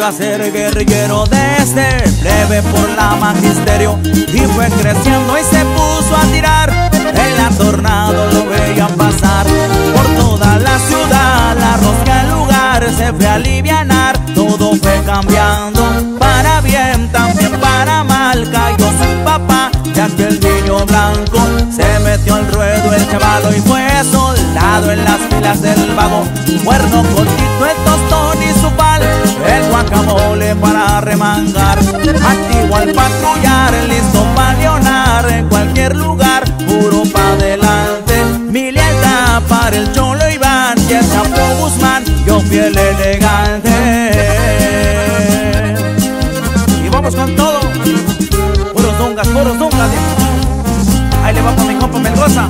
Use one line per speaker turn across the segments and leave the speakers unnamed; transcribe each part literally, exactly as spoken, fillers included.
para ser guerrillero desde plebe por la magisterio, y fue creciendo y se puso a tirar. En la tornado lo veían pasar por toda la ciudad, la rosca el lugar se fue a alivianar. Todo fue cambiando para bien, también para mal. Cayó su papá de aquel niño blanco, se metió al ruedo el chavalo y fue soldado en las filas del vago. Cuerno cortito, el tostón y su pal, el guacamole para remangar. Activo al patrullar, listo para leonar en cualquier lugar, puro pa' adelante. Mi lealtad para el Cholo Iván y el Chapo Guzmán, yo fiel elegante. Y vamos con todo, puros dungas, puros dungas. Ahí le va pa' mi compa Melgoza.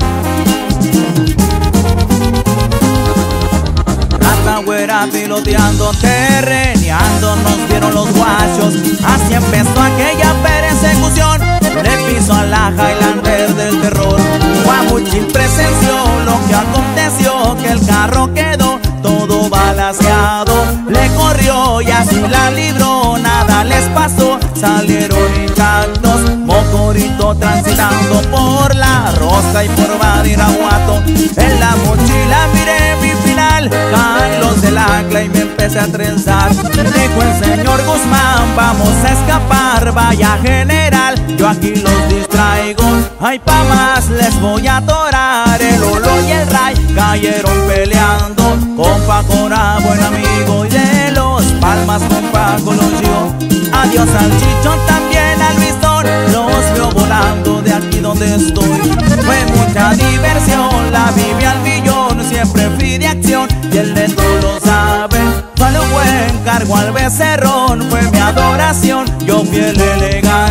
Rata güera piloteando, terreneando, nos vieron los guachos. Así empezó aquella persecución, le piso a la Highlander del terror. Guamuchil presenció lo que aconteció, que el carro quedó todo balaceado. Le corrió y así la libró, nada les pasó, salieron intactos. Mocorito transitando por la Rosa y por Badiraguato. En la mochila miré mi final, caen los del ancla y me empecé a trenzar. Dijo el señor Guzmán, vamos a escapar, vaya general, yo aquí los distraigo. Ay, pa' más les voy a atorar. El Olo y el Ray cayeron peleando, compa Cora, buen amigo, y de los Palmas compa Colosio. Adiós al Chichón, también al Bistón, los veo volando de aquí donde estoy. Fue mucha diversión, la viví al billón, siempre fui de acción y el neto lo sabe. Fue un buen cargo al becerrón, fue mi adoración, yo fiel elegante.